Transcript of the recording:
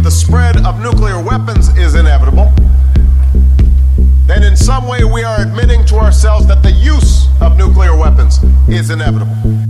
the spread of nuclear weapons is inevitable, then in some way we are admitting to ourselves that the use of nuclear weapons is inevitable.